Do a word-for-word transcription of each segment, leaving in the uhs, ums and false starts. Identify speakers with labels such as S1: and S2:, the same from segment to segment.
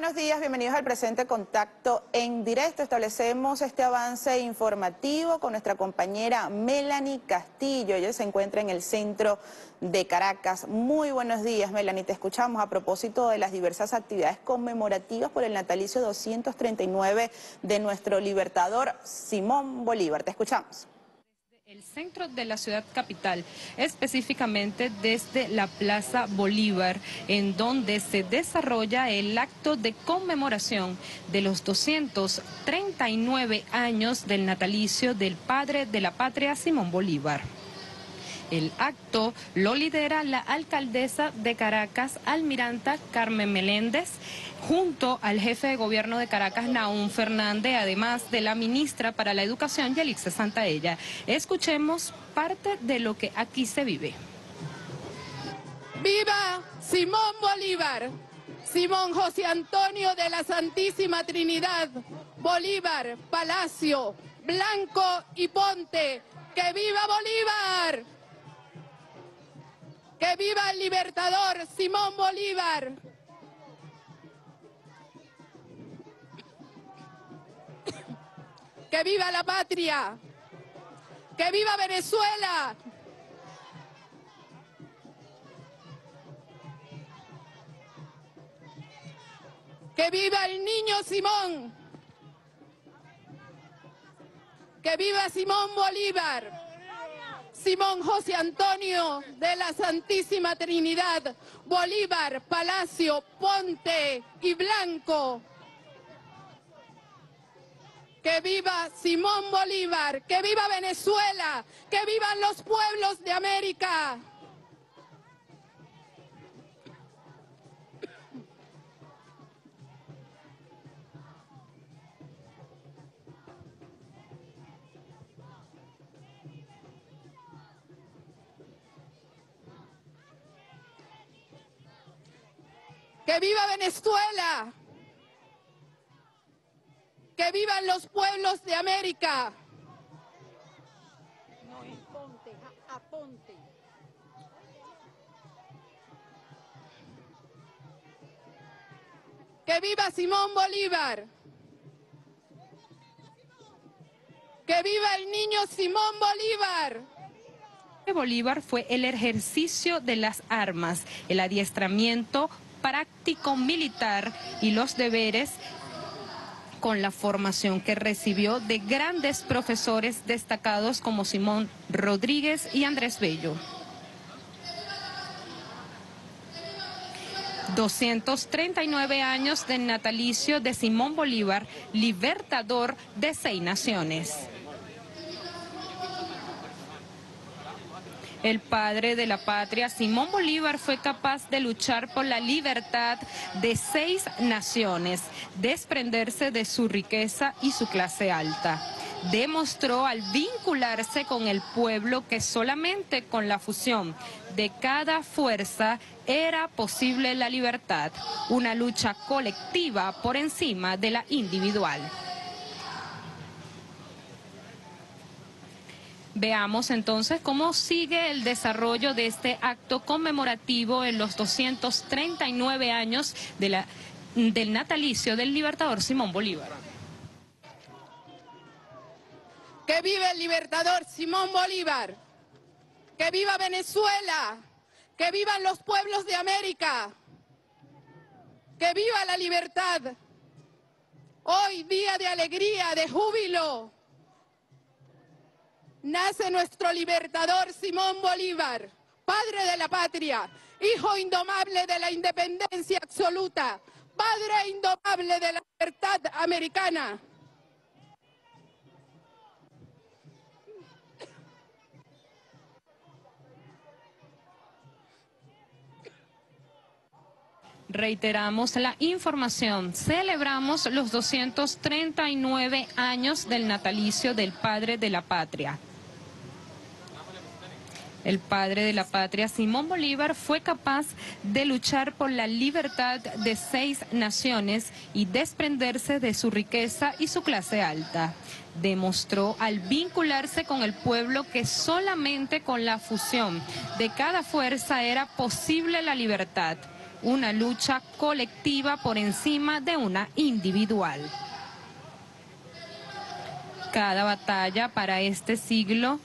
S1: buenos días, bienvenidos al presente Contacto en Directo. Establecemos este avance informativo con nuestra compañera Melanie Castillo. Ella se encuentra en el centro de Caracas. Muy buenos días, Melanie, te escuchamos a propósito de las diversas actividades conmemorativas por el natalicio doscientos treinta y nueve de nuestro libertador Simón Bolívar. Te escuchamos.
S2: El centro de la ciudad capital, específicamente desde la Plaza Bolívar, en donde se desarrolla el acto de conmemoración de los doscientos treinta y nueve años del natalicio del padre de la patria, Simón Bolívar. El acto lo lidera la alcaldesa de Caracas, almiranta Carmen Meléndez, junto al jefe de gobierno de Caracas, Nahum Fernández, además de la ministra para la Educación, Yalixa Santaella. Escuchemos parte de lo que aquí se vive.
S3: ¡Viva Simón Bolívar! Simón José Antonio de la Santísima Trinidad, Bolívar, Palacio, Blanco y Ponte. ¡Que viva Bolívar! ¡Que viva el libertador Simón Bolívar! ¡Que viva la patria! ¡Que viva Venezuela! ¡Que viva el niño Simón! ¡Que viva Simón Bolívar! Simón José Antonio de la Santísima Trinidad, Bolívar, Palacio, Ponte y Blanco. ¡Que viva Simón Bolívar! ¡Que viva Venezuela! ¡Que vivan los pueblos de América! ¡Que viva Venezuela! ¡Que vivan los pueblos de América!
S4: No, en Ponte, a, a Ponte.
S3: ¡Que viva Simón Bolívar! ¡Que viva el niño Simón Bolívar!
S2: Bolívar fue el ejercicio de las armas, el adiestramiento práctico militar y los deberes con la formación que recibió de grandes profesores destacados como Simón Rodríguez y Andrés Bello. doscientos treinta y nueve años del natalicio de Simón Bolívar, libertador de seis naciones. El padre de la patria, Simón Bolívar, fue capaz de luchar por la libertad de seis naciones, desprenderse de su riqueza y su clase alta. Demostró al vincularse con el pueblo que solamente con la fusión de cada fuerza era posible la libertad, una lucha colectiva por encima de la individual. Veamos entonces cómo sigue el desarrollo de este acto conmemorativo en los doscientos treinta y nueve años de la, del natalicio del libertador Simón Bolívar.
S3: ¡Que viva el libertador Simón Bolívar! ¡Que viva Venezuela! ¡Que vivan los pueblos de América! ¡Que viva la libertad! Hoy día de alegría, de júbilo, nace nuestro libertador Simón Bolívar, padre de la patria, hijo indomable de la independencia absoluta, padre indomable de la libertad americana.
S2: Reiteramos la información, celebramos los doscientos treinta y nueve años del natalicio del padre de la patria. El padre de la patria, Simón Bolívar, fue capaz de luchar por la libertad de seis naciones y desprenderse de su riqueza y su clase alta. Demostró al vincularse con el pueblo que solamente con la fusión de cada fuerza era posible la libertad. una lucha colectiva por encima de una individual. Cada batalla para este siglo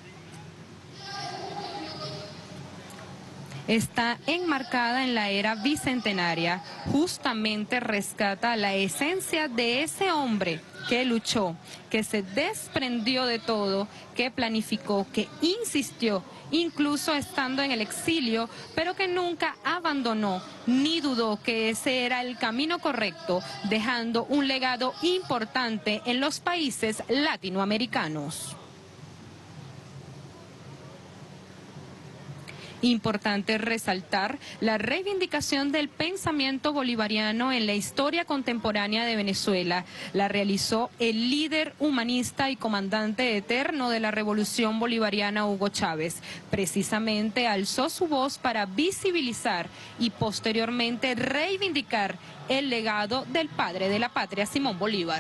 S2: está enmarcada en la era bicentenaria. Justamente rescata la esencia de ese hombre que luchó, que se desprendió de todo, que planificó, que insistió, incluso estando en el exilio, pero que nunca abandonó ni dudó que ese era el camino correcto, dejando un legado importante en los países latinoamericanos. Importante resaltar la reivindicación del pensamiento bolivariano en la historia contemporánea de Venezuela. La realizó el líder humanista y comandante eterno de la Revolución Bolivariana, Hugo Chávez. Precisamente alzó su voz para visibilizar y posteriormente reivindicar el legado del padre de la patria, Simón Bolívar.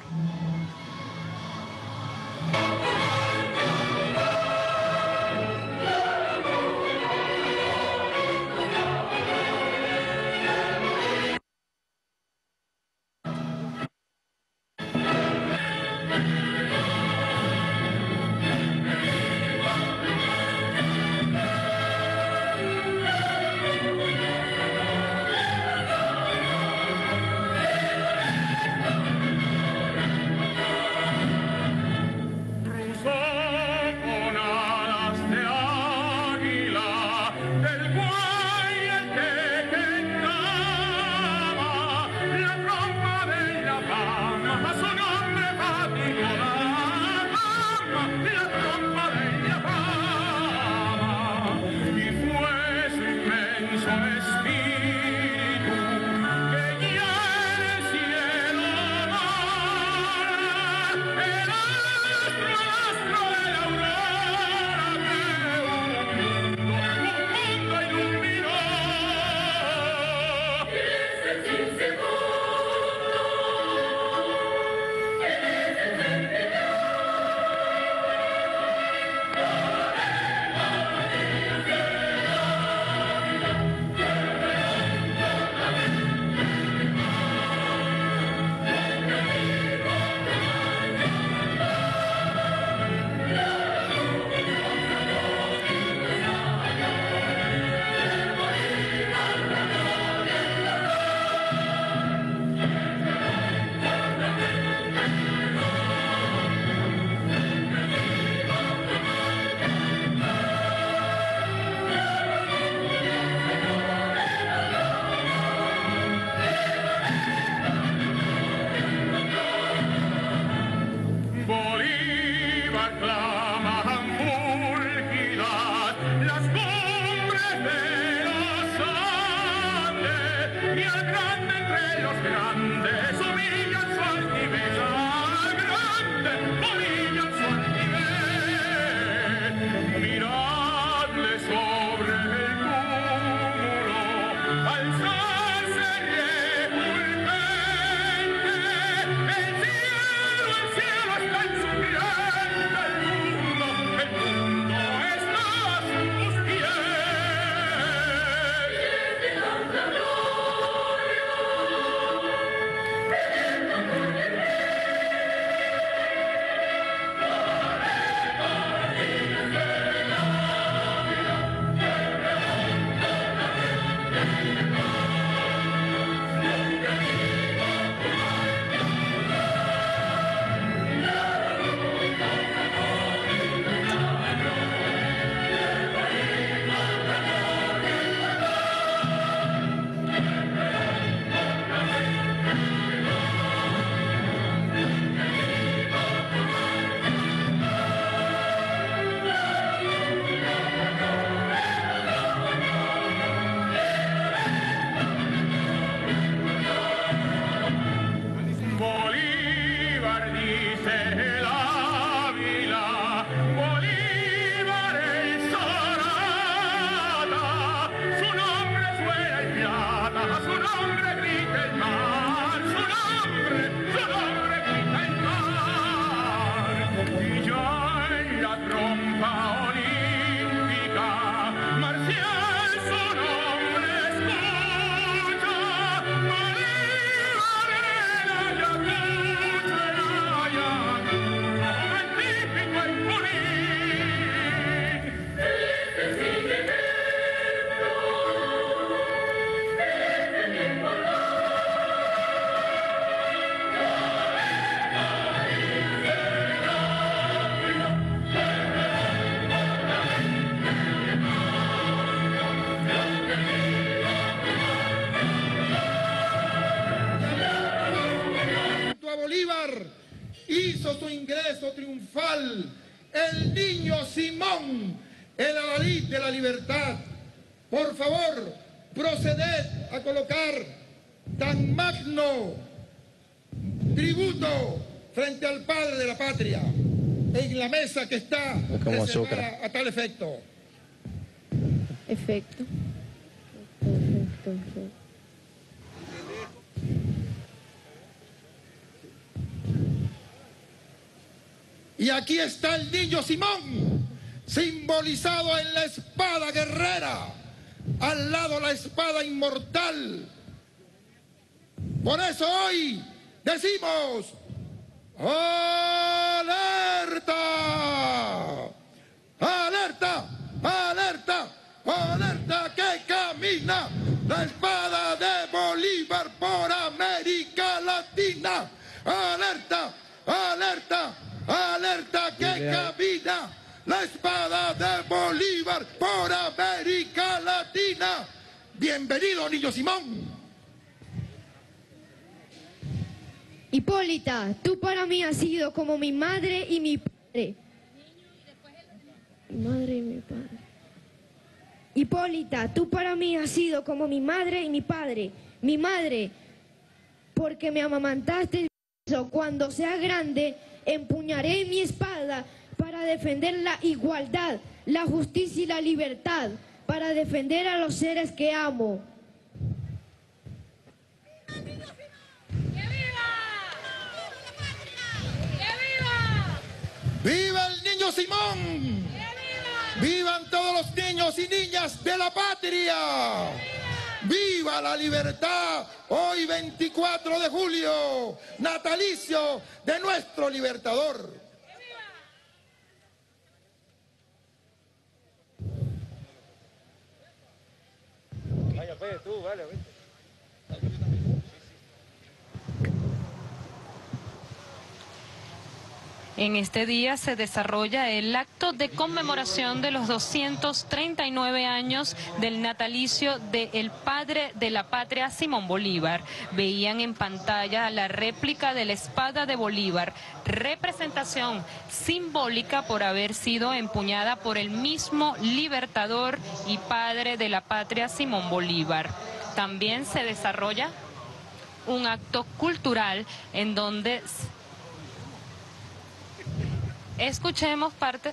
S5: Olímpica, Marcial su nombre escucha. nacional, el niño Simón, el adalid de la libertad. Por favor, proceded a colocar tan magno tributo frente al padre de la patria en la mesa que está reservada a tal efecto.
S6: Efecto. Perfecto, efecto.
S5: Y aquí está el niño Simón, simbolizado en la espada guerrera, al lado la espada inmortal. Por eso hoy decimos: ¡alerta! ¡Alerta! ¡Alerta! ¡Alerta! ¡Que camina la espada de Bolívar por América Latina! ¡Alerta! ¡Alerta! ¡Alerta! ¡Que camina la espada de Bolívar por América Latina! ¡Bienvenido, niño Simón!
S6: Hipólita, tú para mí has sido como mi madre y mi padre. Mi madre y mi padre. Hipólita, tú para mí has sido como mi madre y mi padre. Mi madre, porque me amamantaste. Cuando sea grande, empuñaré mi espada para defender la igualdad, la justicia y la libertad, para defender a los seres que amo.
S5: ¡Viva el niño Simón! ¡Vivan todos los niños y niñas de la patria! ¡Viva la libertad! Hoy veinticuatro de julio, natalicio de nuestro libertador.
S7: Vaya, pues, tú, vale, vete.
S2: En este día se desarrolla el acto de conmemoración de los doscientos treinta y nueve años del natalicio del padre de la patria, Simón Bolívar. Veían en pantalla la réplica de la espada de Bolívar, representación simbólica por haber sido empuñada por el mismo libertador y padre de la patria, Simón Bolívar. También se desarrolla un acto cultural en donde escuchemos parte.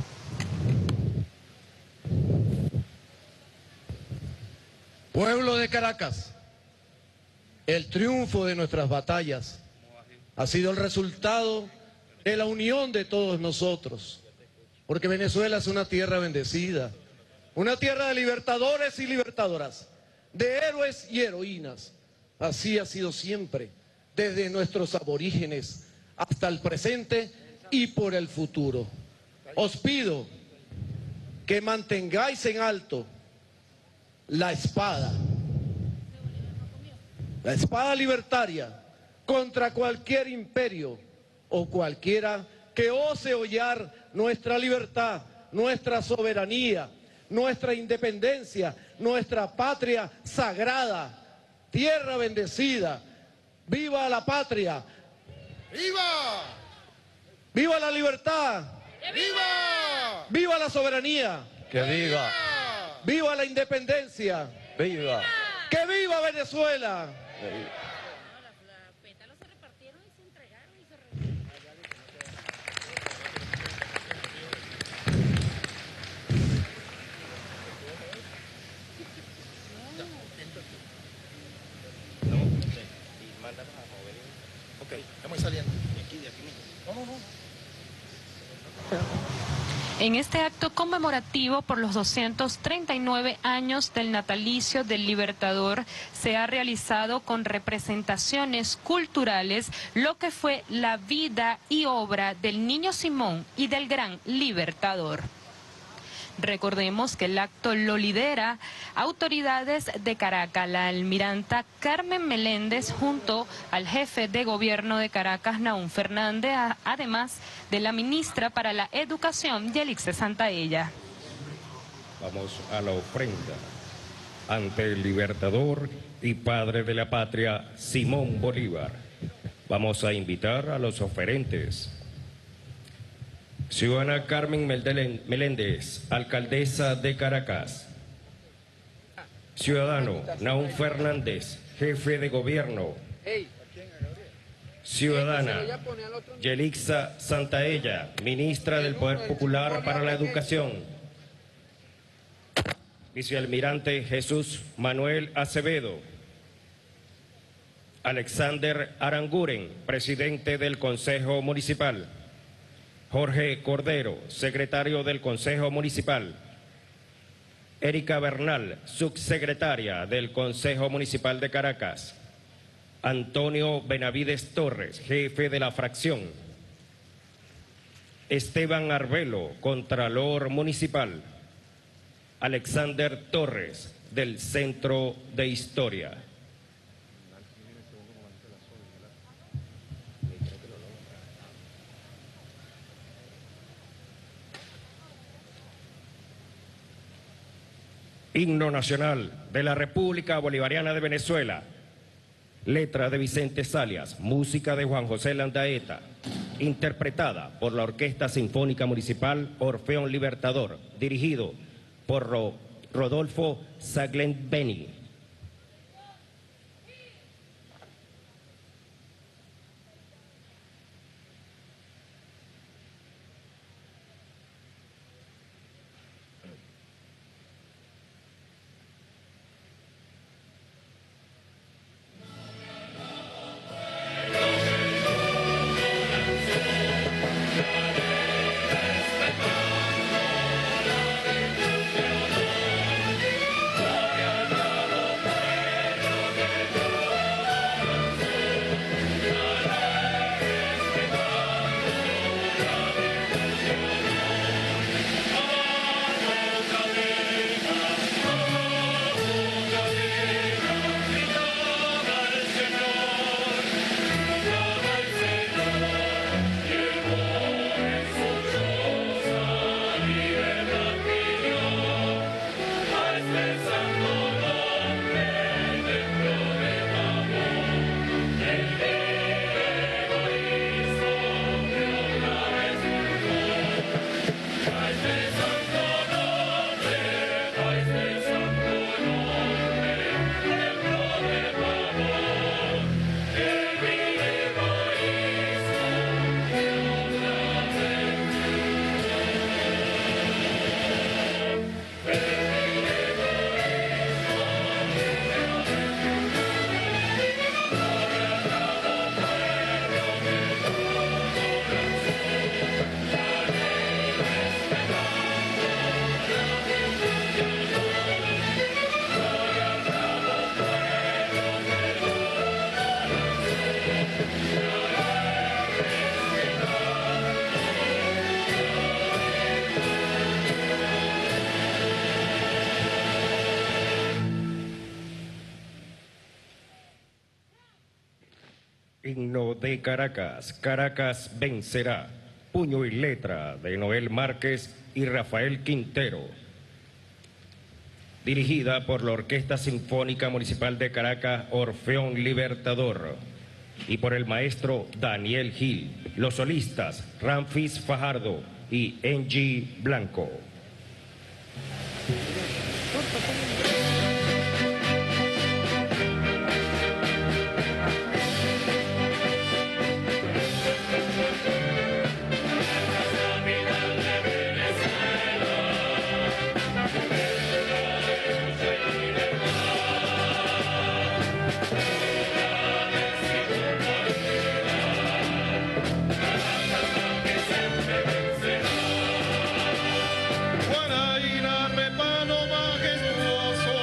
S8: Pueblo de Caracas, el triunfo de nuestras batallas ha sido el resultado de la unión de todos nosotros, porque Venezuela es una tierra bendecida, una tierra de libertadores y libertadoras, de héroes y heroínas. Así ha sido siempre, desde nuestros aborígenes hasta el presente y por el futuro. Os pido que mantengáis en alto la espada, la espada libertaria contra cualquier imperio o cualquiera que ose hollar nuestra libertad, nuestra soberanía, nuestra independencia, nuestra patria sagrada, tierra bendecida. ¡Viva la patria!
S5: ¡Viva!
S8: ¡Viva la libertad!
S5: ¡Viva!
S8: ¡Viva la soberanía!
S7: ¡Que viva!
S8: ¡Viva la independencia!
S7: ¡Viva!
S8: ¡Que viva Venezuela!
S5: Ok, estamos saliendo. No, no, no.
S2: En este acto conmemorativo por los doscientos treinta y nueve años del natalicio del Libertador se ha realizado con representaciones culturales lo que fue la vida y obra del niño Simón y del gran Libertador. Recordemos que el acto lo lidera autoridades de Caracas, la almiranta Carmen Meléndez junto al jefe de gobierno de Caracas, Nahum Fernández, además de la ministra para la Educación, Yelixe Santaella.
S9: Vamos a la ofrenda ante el libertador y padre de la patria, Simón Bolívar. Vamos a invitar a los oferentes. Ciudadana Carmen Meléndez, alcaldesa de Caracas. Ciudadano Naún Fernández, jefe de gobierno. Ciudadana Yelixa Santaella, ministra del Poder Popular para la Educación. Vicealmirante Jesús Manuel Acevedo. Alexander Aranguren, presidente del Consejo Municipal. Jorge Cordero, secretario del Consejo Municipal. Erika Bernal, subsecretaria del Consejo Municipal de Caracas. Antonio Benavides Torres, jefe de la fracción. Esteban Arbelo, contralor municipal. Alexander Torres, del Centro de Historia. Himno Nacional de la República Bolivariana de Venezuela. Letra de Vicente Salias, música de Juan José Landaeta, interpretada por la Orquesta Sinfónica Municipal Orfeón Libertador, dirigido por Ro Rodolfo Saglent-Beni. Himno de Caracas, Caracas vencerá. Puño y letra de Noel Márquez y Rafael Quintero. Dirigida por la Orquesta Sinfónica Municipal de Caracas, Orfeón Libertador. Y por el maestro Daniel Gil. Los solistas, Ramfis Fajardo y Angie Blanco.
S5: Guaraíra, repano majestuoso.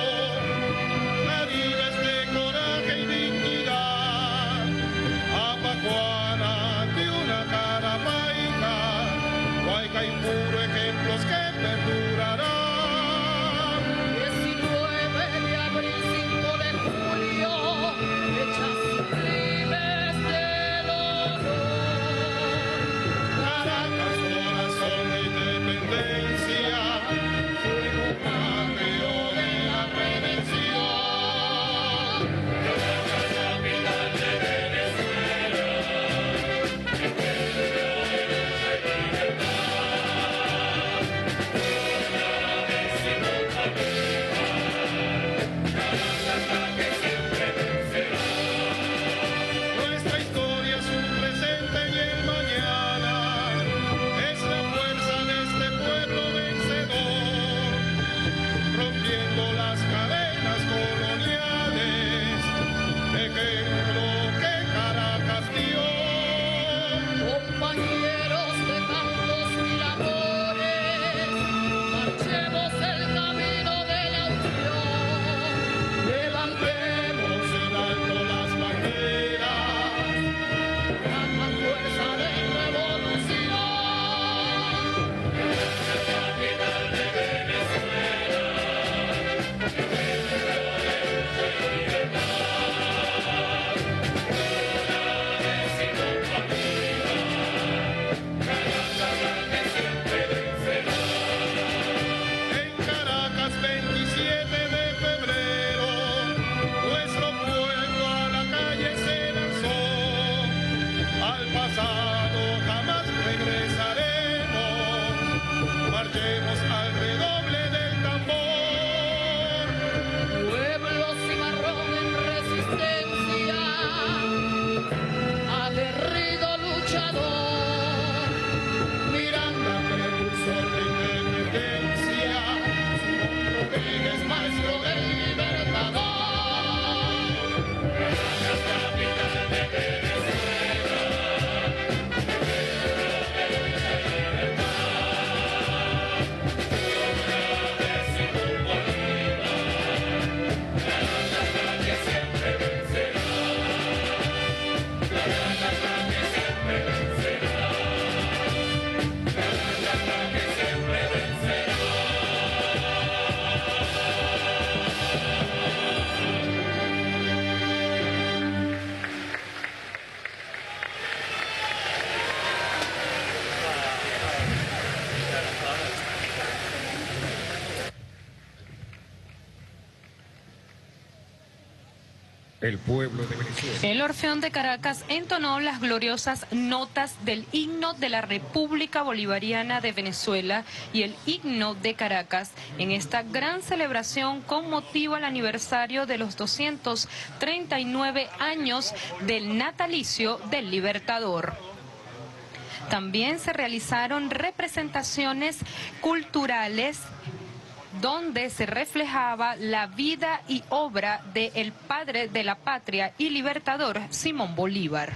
S9: el pueblo de Venezuela.
S2: El Orfeón de Caracas entonó las gloriosas notas del himno de la República Bolivariana de Venezuela y el himno de Caracas en esta gran celebración con motivo al aniversario de los doscientos treinta y nueve años del natalicio del Libertador. También se realizaron representaciones culturales donde se reflejaba la vida y obra del padre de la patria y libertador Simón Bolívar.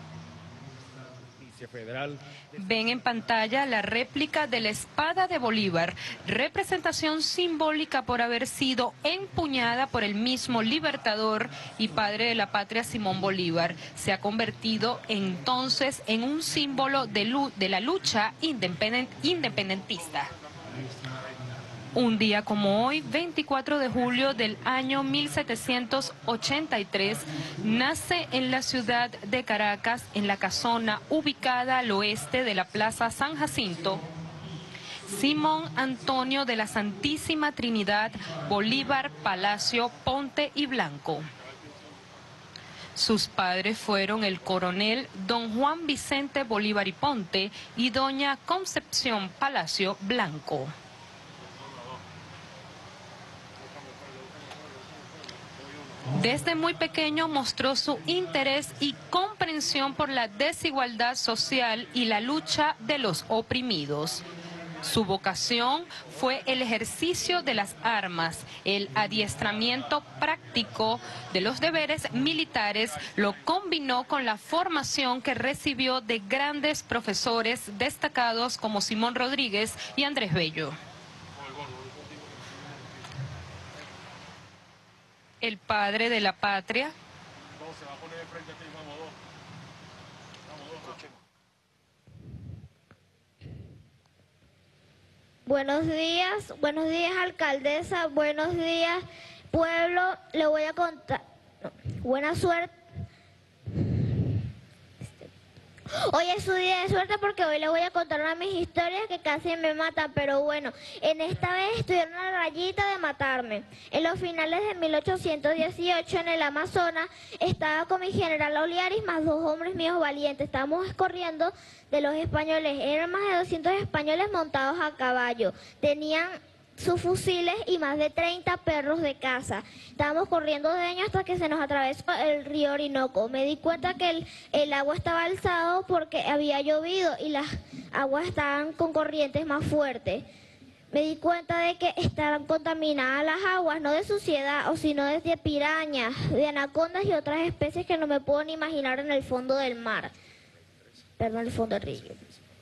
S9: Federal.
S2: Ven en pantalla la réplica de la espada de Bolívar, representación simbólica por haber sido empuñada por el mismo libertador y padre de la patria Simón Bolívar. Se ha convertido entonces en un símbolo de, lu- de la lucha independent- independentista. Un día como hoy, veinticuatro de julio del año mil setecientos ochenta y tres, nace en la ciudad de Caracas, en la casona ubicada al oeste de la Plaza San Jacinto, Simón Antonio de la Santísima Trinidad Bolívar Palacio Ponte y Blanco. Sus padres fueron el coronel don Juan Vicente Bolívar y Ponte y doña Concepción Palacio Blanco. Desde muy pequeño mostró su interés y comprensión por la desigualdad social y la lucha de los oprimidos. Su vocación fue el ejercicio de las armas, el adiestramiento práctico de los deberes militares, lo combinó con la formación que recibió de grandes profesores destacados como Simón Rodríguez y Andrés Bello. El padre de la patria.
S6: Buenos días, buenos días alcaldesa, buenos días pueblo, le voy a contar, no, buena suerte. Hoy es su día de suerte porque hoy les voy a contar una de mis historias que casi me matan, pero bueno, en esta vez estuvieron a la rayita de matarme. En los finales de mil ochocientos dieciocho en el Amazonas estaba con mi general Oliaris más dos hombres míos valientes. Estábamos corriendo de los españoles, eran más de doscientos españoles montados a caballo. Tenían sus fusiles y más de treinta perros de caza. Estábamos corriendo de ellos hasta que se nos atravesó el río Orinoco. Me di cuenta que el, el agua estaba alzado porque había llovido y las aguas estaban con corrientes más fuertes. Me di cuenta de que estaban contaminadas las aguas, no de suciedad, o sino de pirañas, de anacondas y otras especies que no me puedo ni imaginar en el fondo del mar. Perdón, el fondo del río.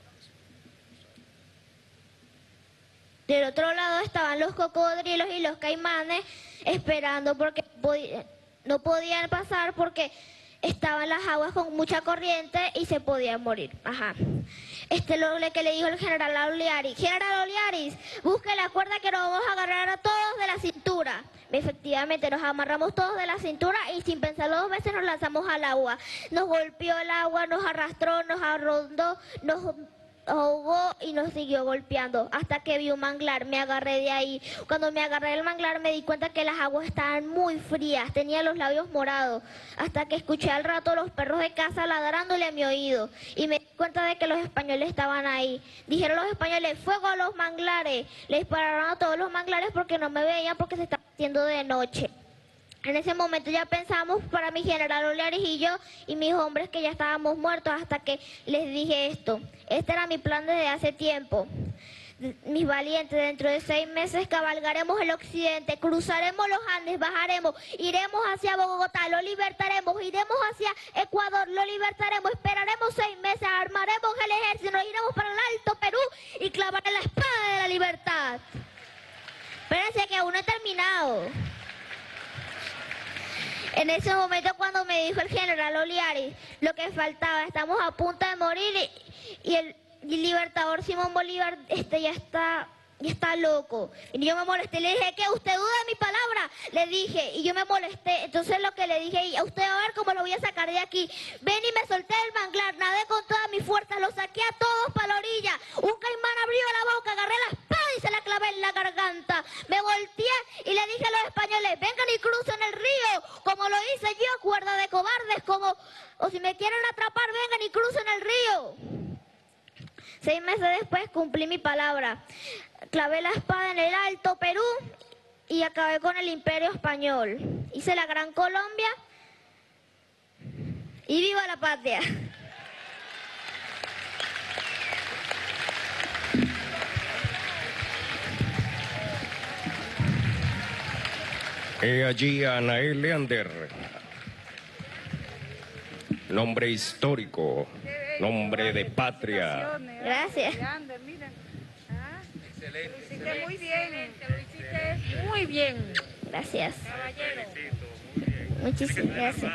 S6: Del otro lado estaban los cocodrilos y los caimanes esperando porque pod- no podían pasar porque estaban las aguas con mucha corriente y se podían morir. Ajá. Este es lo que le dijo el general Oliaris. General Oliaris, busque la cuerda que nos vamos a agarrar a todos de la cintura. Efectivamente, nos amarramos todos de la cintura y sin pensarlo dos veces nos lanzamos al agua. Nos golpeó el agua, nos arrastró, nos arrondó, nos ahogó y nos siguió golpeando hasta que vi un manglar. Me agarré de ahí. Cuando me agarré del manglar me di cuenta que las aguas estaban muy frías, tenía los labios morados, hasta que escuché al rato los perros de caza ladrándole a mi oído y me di cuenta de que los españoles estaban ahí. Dijeron los españoles, fuego a los manglares. Le dispararon a todos los manglares porque no me veían porque se estaba haciendo de noche. En ese momento ya pensamos para mi general Oliaris y yo y mis hombres que ya estábamos muertos hasta que les dije esto. Este era mi plan desde hace tiempo. Mis valientes, dentro de seis meses cabalgaremos el occidente, cruzaremos los Andes, bajaremos, iremos hacia Bogotá, lo libertaremos, iremos hacia Ecuador, lo libertaremos, esperaremos seis meses, armaremos el ejército, nos iremos para el Alto Perú y clavaremos la espada de la libertad. Espérense que aún no he terminado. En ese momento cuando me dijo el general Oliaris lo que faltaba, estamos a punto de morir y, y el y libertador Simón Bolívar este ya está, ya está loco. Y yo me molesté, le dije, ¿qué? ¿Usted duda de mi palabra? Le dije, y yo me molesté. Entonces lo que le dije, y a usted va a ver cómo lo voy a sacar de aquí. Ven y me solté del manglar, nadé con toda mi fuerza, lo saqué a todos para la orilla. Un caimán abrió la boca, agarré la espada y se la clavé en la la garganta. Me volteé y le dije a los españoles, vengan y crucen el río, como lo hice yo, cuerda de cobardes, como, o si me quieren atrapar, vengan y crucen el río. Seis meses después cumplí mi palabra. Clavé la espada en el Alto Perú y acabé con el Imperio Español. Hice la Gran Colombia y viva la patria.
S9: He allí a Anael Leander, nombre histórico, nombre de patria.
S6: Gracias.
S4: Lo hiciste muy bien, lo hiciste muy bien.
S6: Gracias.
S4: Caballero.
S6: Muchísimas gracias.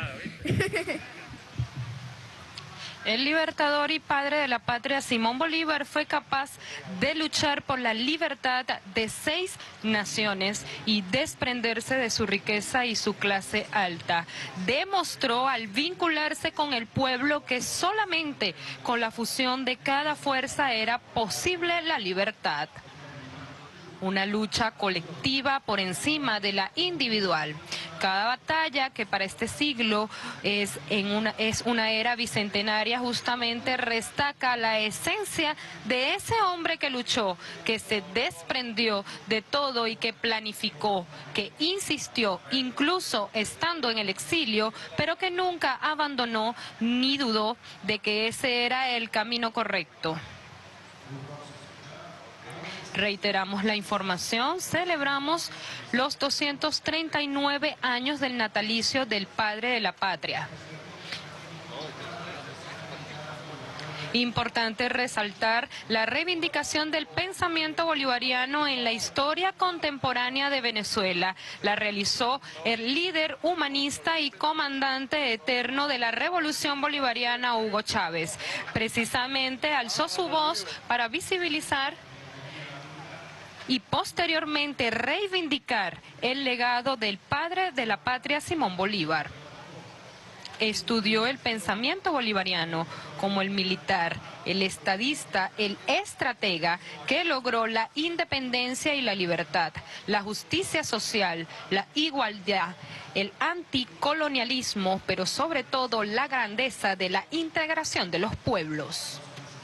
S2: El libertador y padre de la patria Simón Bolívar fue capaz de luchar por la libertad de seis naciones y desprenderse de su riqueza y su clase alta. Demostró al vincularse con el pueblo que solamente con la fusión de cada fuerza era posible la libertad. Una lucha colectiva por encima de la individual. Cada batalla que para este siglo es, en una, es una era bicentenaria justamente destaca la esencia de ese hombre que luchó, que se desprendió de todo y que planificó, que insistió, incluso estando en el exilio, pero que nunca abandonó ni dudó de que ese era el camino correcto. Reiteramos la información, celebramos los doscientos treinta y nueve años del natalicio del padre de la patria. Importante resaltar la reivindicación del pensamiento bolivariano en la historia contemporánea de Venezuela. La realizó el líder humanista y comandante eterno de la Revolución Bolivariana, Hugo Chávez. Precisamente alzó su voz para visibilizar y posteriormente reivindicar el legado del padre de la patria, Simón Bolívar. Estudió el pensamiento bolivariano como el militar, el estadista, el estratega que logró la independencia y la libertad, la justicia social, la igualdad, el anticolonialismo, pero sobre todo la grandeza de la integración de los pueblos.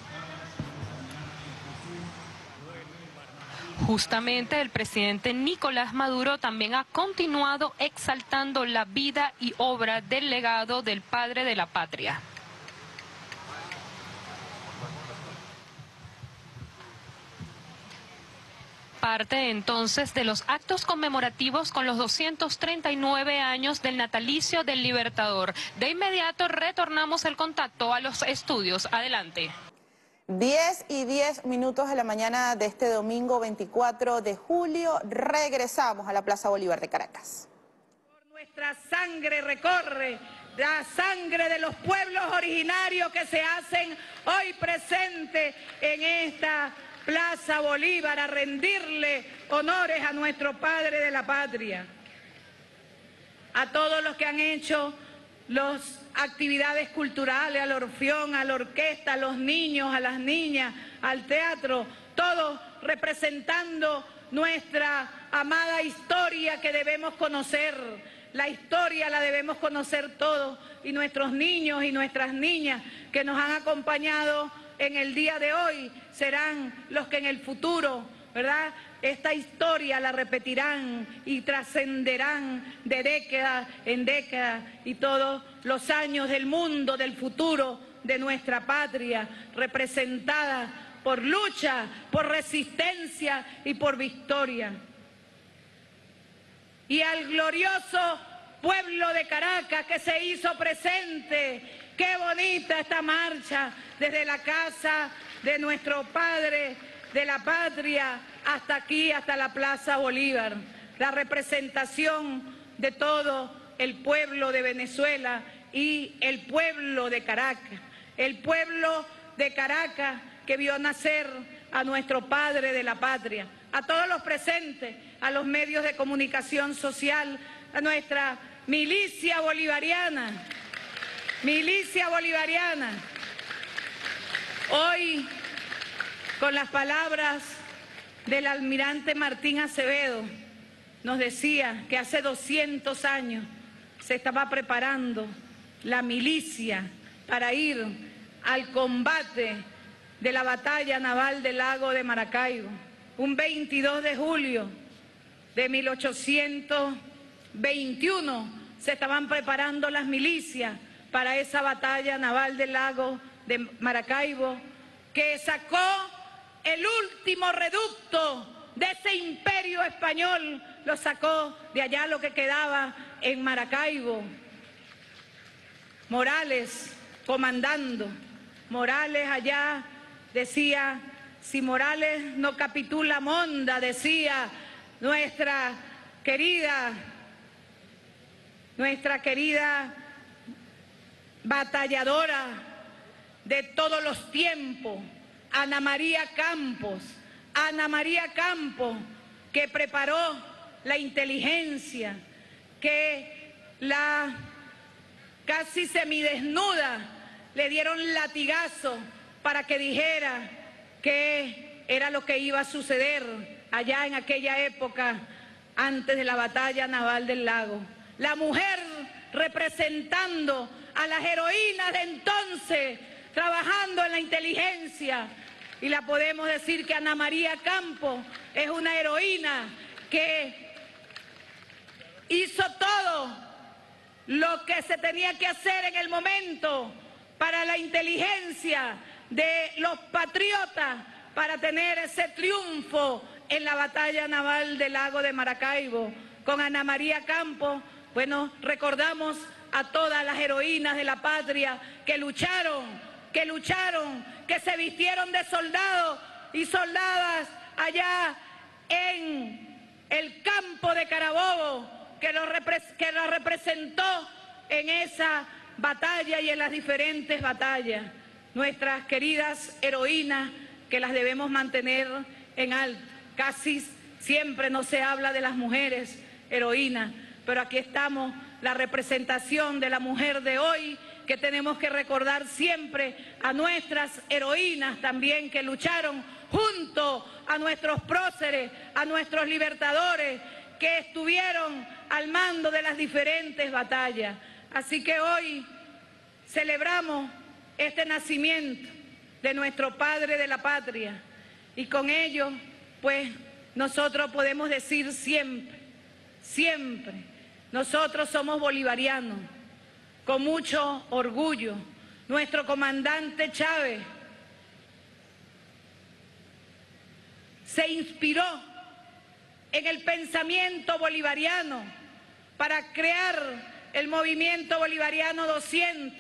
S2: Justamente el presidente Nicolás Maduro también ha continuado exaltando la vida y obra del legado del padre de la patria. Parte entonces de los actos conmemorativos con los doscientos treinta y nueve años del natalicio del Libertador. De inmediato retornamos el contacto a los estudios. Adelante.
S1: diez y diez minutos de la mañana de este domingo veinticuatro de julio, regresamos a la Plaza Bolívar de Caracas.
S3: Nuestra sangre recorre, la sangre de los pueblos originarios que se hacen hoy presentes en esta Plaza Bolívar a rendirle honores a nuestro padre de la patria. A todos los que han hecho las actividades culturales, al orfeón, a la orquesta, a los niños, a las niñas, al teatro, todos representando nuestra amada historia que debemos conocer. La historia la debemos conocer todos, y nuestros niños y nuestras niñas que nos han acompañado en el día de hoy serán los que en el futuro, ¿verdad?, esta historia la repetirán y trascenderán de década en década, y todos los años del mundo, del futuro de nuestra patria, representada por lucha, por resistencia y por victoria. Y al glorioso pueblo de Caracas que se hizo presente, qué bonita esta marcha desde la casa de nuestro padre de la patria hasta aquí, hasta la Plaza Bolívar, la representación de todo el pueblo de Venezuela y el pueblo de Caracas, el pueblo de Caracas que vio nacer a nuestro padre de la patria, a todos los presentes, a los medios de comunicación social, a nuestra milicia bolivariana, milicia bolivariana. Hoy, con las palabras
S10: del almirante Martín Acevedo nos decía que hace doscientos años se estaba preparando la milicia para ir al combate de la batalla naval del lago de Maracaibo. Un veintidós de julio de mil ochocientos veintiuno se estaban preparando las milicias para esa batalla naval del lago de Maracaibo, que sacó el último reducto de ese imperio español, lo sacó de allá lo que quedaba en Maracaibo. Morales comandando, Morales allá decía, si Morales no capitula monda, decía nuestra querida, nuestra querida batalladora de todos los tiempos, Ana María Campos, Ana María Campos, que preparó la inteligencia, que la casi semidesnuda le dieron latigazo para que dijera que era lo que iba a suceder allá en aquella época antes de la batalla naval del lago. La mujer representando a las heroínas de entonces, trabajando en la inteligencia, y la podemos decir que Ana María Campos es una heroína que hizo todo lo que se tenía que hacer en el momento para la inteligencia de los patriotas, para tener ese triunfo en la batalla naval del lago de Maracaibo. Con Ana María Campos, bueno, recordamos a todas las heroínas de la patria que lucharon, que lucharon, que se vistieron de soldados y soldadas allá en el campo de Carabobo, que lo, que lo representó en esa batalla y en las diferentes batallas. Nuestras queridas heroínas que las debemos mantener en alto. Casi siempre no se habla de las mujeres heroínas, pero aquí estamos, la representación de la mujer de hoy, que tenemos que recordar siempre a nuestras heroínas también que lucharon junto a nuestros próceres, a nuestros libertadores, que estuvieron al mando de las diferentes batallas. Así que hoy celebramos este nacimiento de nuestro padre de la patria, y con ello, pues, nosotros podemos decir siempre, siempre, nosotros somos bolivarianos, con mucho orgullo. Nuestro comandante Chávez se inspiró en el pensamiento bolivariano para crear el movimiento bolivariano doscientos,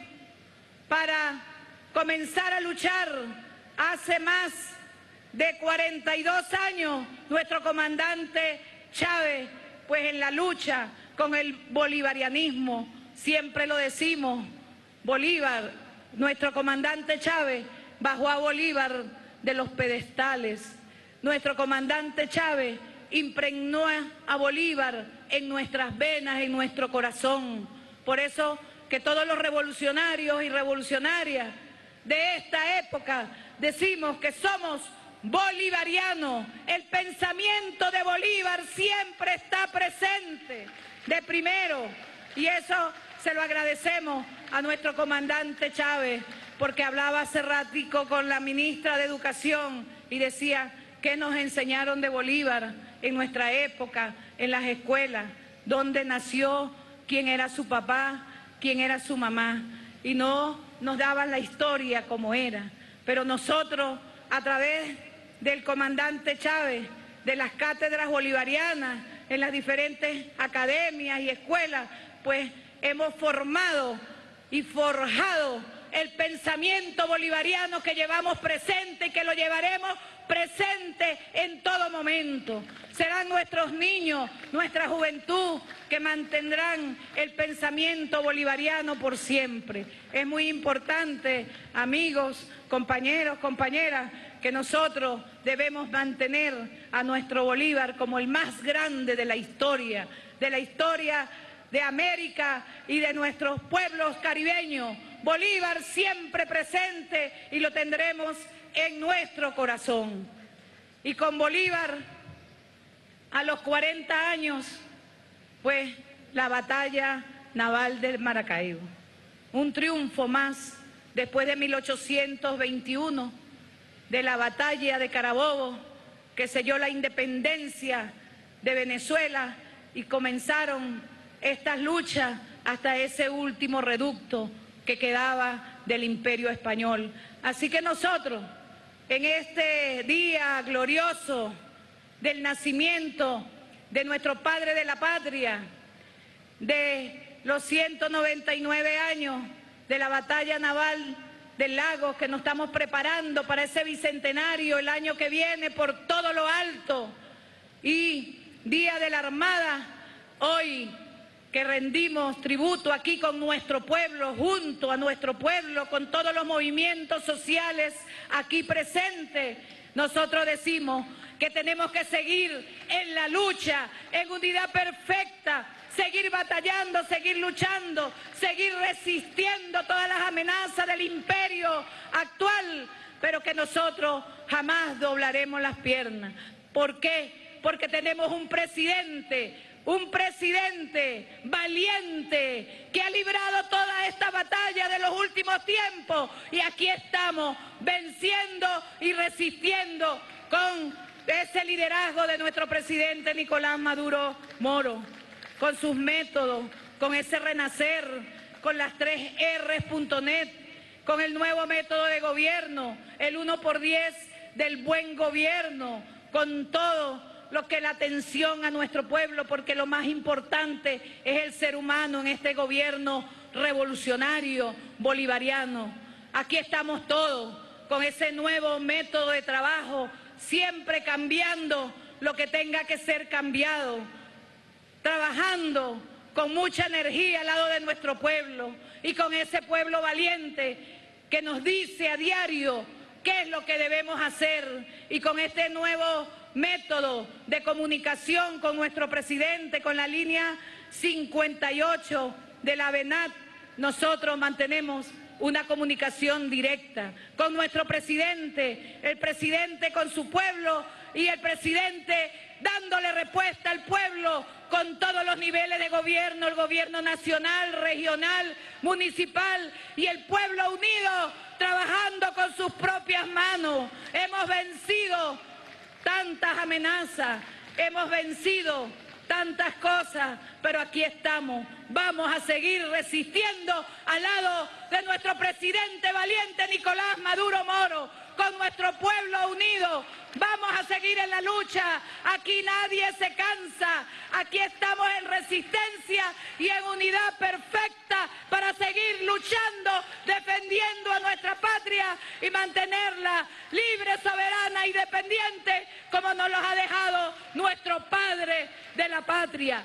S10: para comenzar a luchar hace más de cuarenta y dos años, nuestro comandante Chávez, pues en la lucha con el bolivarianismo. Siempre lo decimos, Bolívar, nuestro comandante Chávez, bajó a Bolívar de los pedestales. Nuestro comandante Chávez impregnó a Bolívar en nuestras venas, en nuestro corazón. Por eso que todos los revolucionarios y revolucionarias de esta época decimos que somos bolivarianos. El pensamiento de Bolívar siempre está presente, de primero, y eso se lo agradecemos a nuestro comandante Chávez, porque hablaba hace ratico con la ministra de Educación y decía que nos enseñaron de Bolívar en nuestra época, en las escuelas, dónde nació, quién era su papá, quién era su mamá, y no nos daban la historia como era. Pero nosotros, a través del comandante Chávez, de las cátedras bolivarianas, en las diferentes academias y escuelas, pues hemos formado y forjado el pensamiento bolivariano que llevamos presente y que lo llevaremos presente en todo momento. Serán nuestros niños, nuestra juventud, que mantendrán el pensamiento bolivariano por siempre. Es muy importante, amigos, compañeros, compañeras, que nosotros debemos mantener a nuestro Bolívar como el más grande de la historia, de la historia de América y de nuestros pueblos caribeños. Bolívar siempre presente, y lo tendremos en nuestro corazón. Y con Bolívar, a los cuarenta años, pues la batalla naval del Maracaibo. Un triunfo más después de mil ochocientos veintiuno, de la batalla de Carabobo, que selló la independencia de Venezuela, y comenzaron estas luchas hasta ese último reducto que quedaba del Imperio Español. Así que nosotros, en este día glorioso del nacimiento de nuestro padre de la patria, de los ciento noventa y nueve años de la batalla naval del Lago, que nos estamos preparando para ese bicentenario el año que viene por todo lo alto, y Día de la Armada, hoy que rendimos tributo aquí con nuestro pueblo, junto a nuestro pueblo, con todos los movimientos sociales aquí presentes, nosotros decimos que tenemos que seguir en la lucha, en unidad perfecta, seguir batallando, seguir luchando, seguir resistiendo todas las amenazas del imperio actual, pero que nosotros jamás doblaremos las piernas. ¿Por qué? Porque tenemos un presidente, un presidente valiente que ha librado toda esta batalla de los últimos tiempos, y aquí estamos venciendo y resistiendo con ese liderazgo de nuestro presidente Nicolás Maduro Moro, con sus métodos, con ese renacer, con las tres erres punto net, con el nuevo método de gobierno, el uno por diez del buen gobierno, con todo lo que la atención a nuestro pueblo, porque lo más importante es el ser humano en este gobierno revolucionario bolivariano. Aquí estamos todos con ese nuevo método de trabajo, siempre cambiando lo que tenga que ser cambiado, trabajando con mucha energía al lado de nuestro pueblo y con ese pueblo valiente que nos dice a diario qué es lo que debemos hacer, y con este nuevo método de comunicación con nuestro presidente, con la línea cincuenta y ocho de la AVENAT, nosotros mantenemos una comunicación directa con nuestro presidente, el presidente con su pueblo y el presidente dándole respuesta al pueblo con todos los niveles de gobierno, el gobierno nacional, regional, municipal, y el pueblo unido trabajando con sus propias manos. Hemos vencido tantas amenazas, hemos vencido tantas cosas, pero aquí estamos. Vamos a seguir resistiendo al lado de nuestro presidente valiente Nicolás Maduro Moro, con nuestro pueblo unido. Vamos a seguir en la lucha. Aquí nadie se cansa. Aquí estamos en resistencia y en unidad perfecta para seguir luchando, defendiendo a nuestra patria y mantenerla libre, soberana y dependiente, como nos los ha dejado nuestro padre de la patria.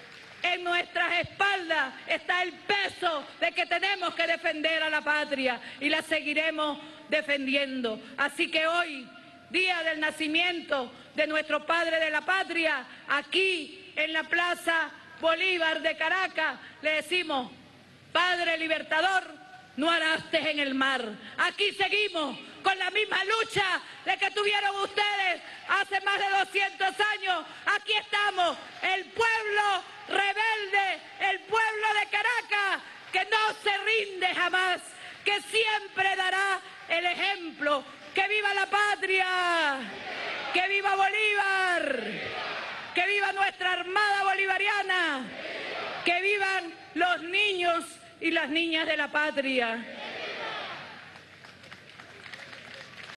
S10: En nuestras espaldas está el peso de que tenemos que defender a la patria, y la seguiremos defendiendo. Así que hoy, día del nacimiento de nuestro padre de la patria, aquí en la Plaza Bolívar de Caracas, le decimos: Padre Libertador, no araste en el mar. Aquí seguimos con la misma lucha de que tuvieron ustedes hace más de doscientos años. Aquí estamos, el pueblo rebelde, el pueblo de Caracas, que no se rinde jamás, que siempre dará el ejemplo. ¡Que viva la patria! ¡Que viva Bolívar! ¡Que viva nuestra Armada Bolivariana! ¡Que vivan los niños y las niñas de la patria!